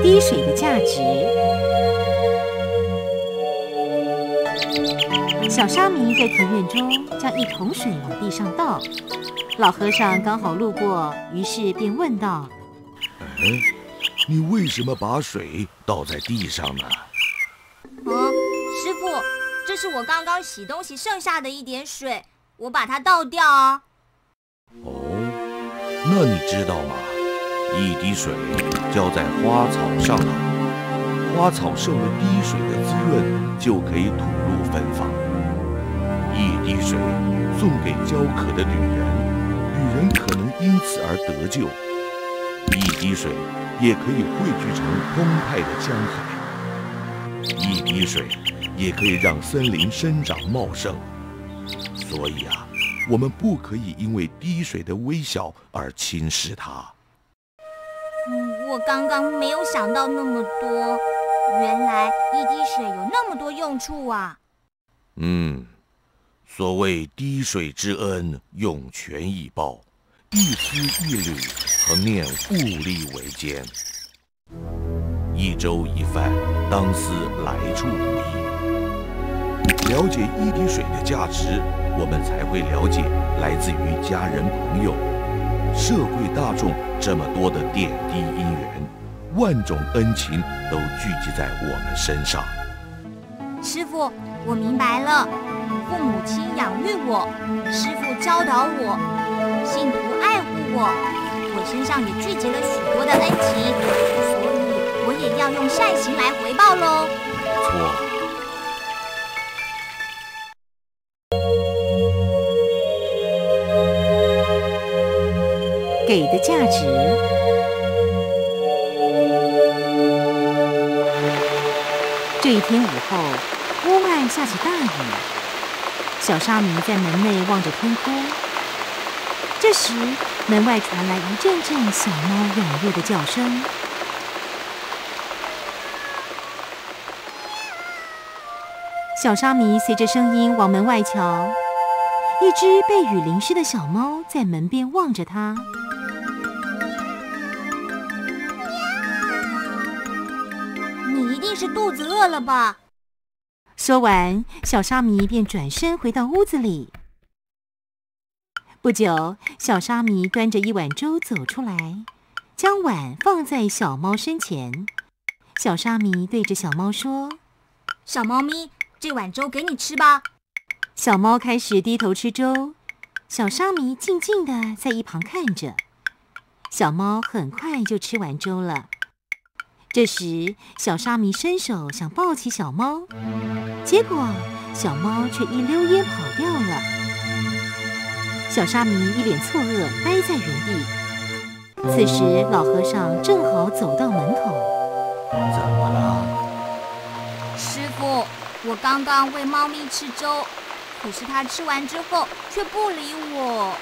滴水的价值。小沙弥在庭院中将一桶水往地上倒，老和尚刚好路过，于是便问道：“ 你为什么把水倒在地上呢？” 师父，这是我刚刚洗东西剩下的一点水，我把它倒掉啊。 那你知道吗？一滴水浇在花草上头，花草受了滴水的滋润，就可以吐露芬芳。一滴水送给焦渴的旅人，旅人可能因此而得救。一滴水也可以汇聚成澎湃的江海，一滴水也可以让森林生长茂盛。所以啊，我们不可以因为滴水的微小而轻视它。 我刚刚没有想到那么多，原来一滴水有那么多用处啊。 所谓滴水之恩，涌泉以报，一丝一缕，恒念物力维艰。一粥一饭，当思来处不易。了解一滴水的价值，我们才会了解来自于家人朋友、社会大众这么多的点滴因缘，万种恩情都聚集在我们身上。 师父，我明白了。父母亲养育我，师父教导我，信徒爱护我，我身上也聚集了许多的恩情，所以我也要用善行来回报喽。 没错。 给的价值。这一天午后，屋外下起大雨。小沙弥在门内望着天空，这时门外传来一阵阵小猫踊跃的叫声。小沙弥随着声音往门外瞧，一只被雨淋湿的小猫在门边望着他。 你一定是肚子饿了吧？ 说完，小沙弥便转身回到屋子里。不久，小沙弥端着一碗粥走出来，将碗放在小猫身前。小沙弥对着小猫说：“ 小猫咪，这碗粥给你吃吧。” 小猫开始低头吃粥，小沙弥静静地在一旁看着。小猫很快就吃完粥了。这时，小沙弥伸手想抱起小猫，结果小猫却一溜烟跑掉了。小沙弥一脸错愕，呆在原地。此时，老和尚正好走到门口。 怎么了？ 师父，我刚刚喂猫咪吃粥，可是它吃完之后却不理我。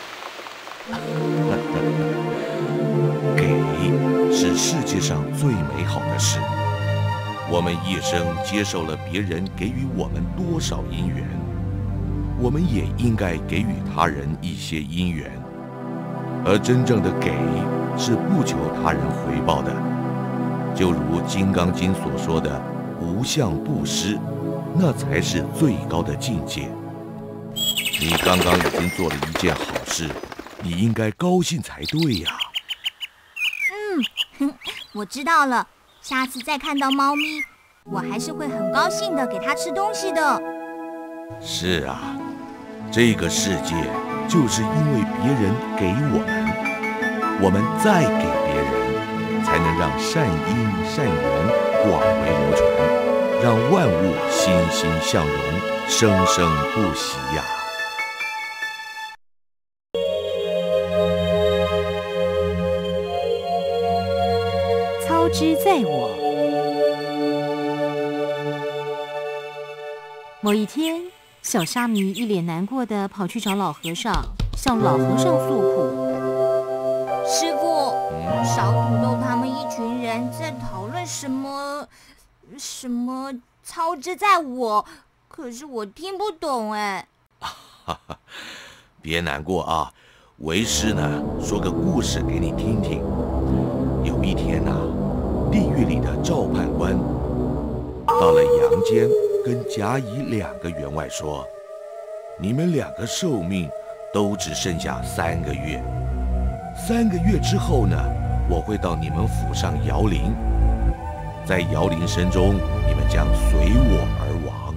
是世界上最美好的事。我们一生接受了别人给予我们多少因缘，我们也应该给予他人一些因缘。而真正的给，是不求他人回报的。就如《金刚经》所说的“无相布施”，那才是最高的境界。你刚刚已经做了一件好事，你应该高兴才对呀。 我知道了，下次再看到猫咪，我还是会很高兴的给它吃东西的。 是啊，这个世界就是因为别人给我们，我们再给别人，才能让善因善缘广为流传，让万物欣欣向荣，生生不息呀。 操之在我。某一天，小沙弥一脸难过地跑去找老和尚，向老和尚诉苦：“ 师父，小土豆他们一群人在讨论什么操之在我，可是我听不懂哎。” 别难过啊，为师呢说个故事给你听听。有一天地狱里的赵判官，到了阳间，跟甲乙两个员外说：“你们两个寿命都只剩下3个月，3个月之后呢，我会到你们府上摇铃，在摇铃声中，你们将随我而亡。”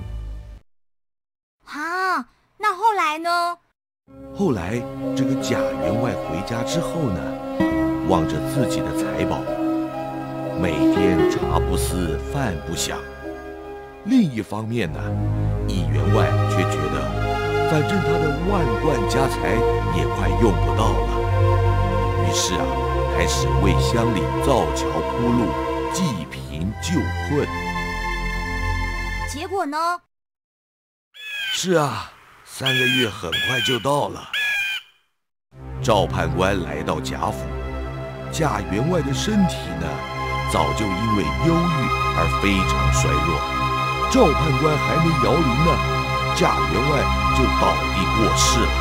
啊，那后来呢？ 后来，这个贾员外回家之后呢，望着自己的财宝，每天茶不思饭不想。另一方面呢，乙员外却觉得，反正他的万贯家财也快用不到了，于是开始为乡里造桥铺路，济贫救困。 结果呢？ 是3个月很快就到了。赵判官来到贾府，贾员外的身体呢，早就因为忧郁而非常衰弱。赵判官还没摇铃呢，贾员外就倒地过世了。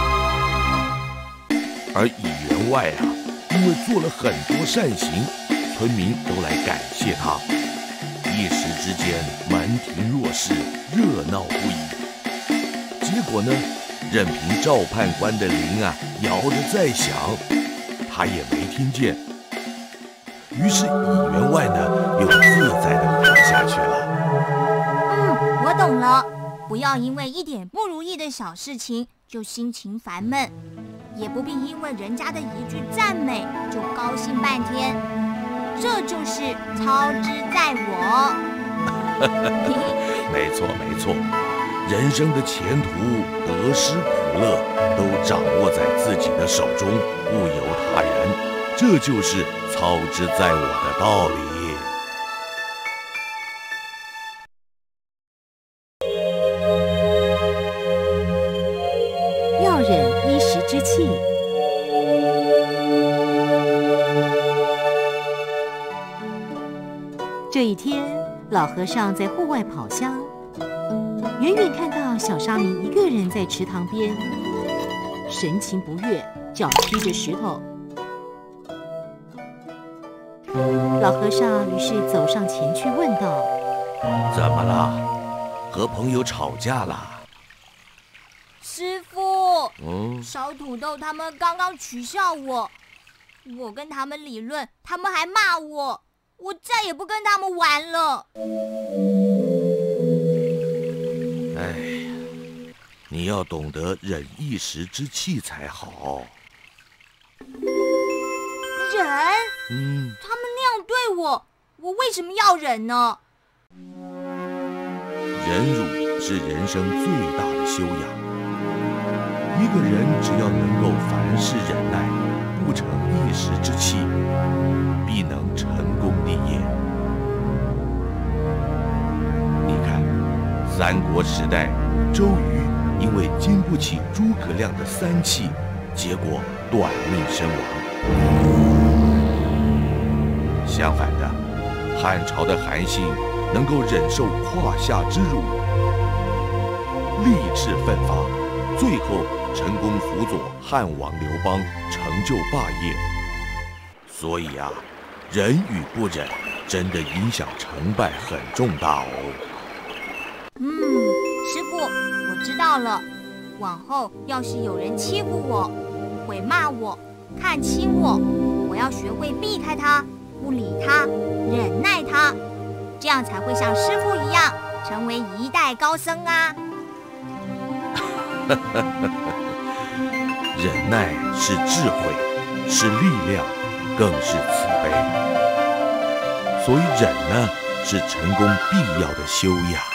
而乙员外因为做了很多善行，村民都来感谢他，一时之间门庭若市，热闹不已。结果呢，任凭赵判官的铃摇得再响，他也没听见。于是乙员外呢，又自在地活下去了。 我懂了，不要因为一点不如意的小事情就心情烦闷，也不必因为人家的一句赞美就高兴半天，这就是操之在我。 没错没错，人生的前途、得失、苦乐都掌握在自己的手中，不由他人，这就是操之在我的道理。 要忍一时之气。这一天，老和尚在户外跑香，远远看到小沙弥一个人在池塘边，神情不悦，脚踢着石头。老和尚于是走上前去问道：“ 怎么了？和朋友吵架了？” 师父，烧土豆他们刚刚取笑我，我跟他们理论，他们还骂我，我再也不跟他们玩了。 哎呀，你要懂得忍一时之气才好。 忍？他们那样对我，我为什么要忍呢？ 忍辱是人生最大的修养。一个人只要能够凡事忍耐，不成一时之气，必能成功立业。你看，三国时代，周瑜因为经不起诸葛亮的3气，结果短命身亡。相反的，汉朝的韩信能够忍受胯下之辱，立志奋发，最后成功辅佐汉王刘邦成就霸业。所以忍与不忍真的影响成败很重大哦。 师父，我知道了。往后要是有人欺负我、毁骂我、看轻我，我要学会避开他，不理他，忍耐他，这样才会像师父一样，成为一代高僧啊。 忍耐是智慧，是力量，更是慈悲。所以忍呢，是成功必要的修养。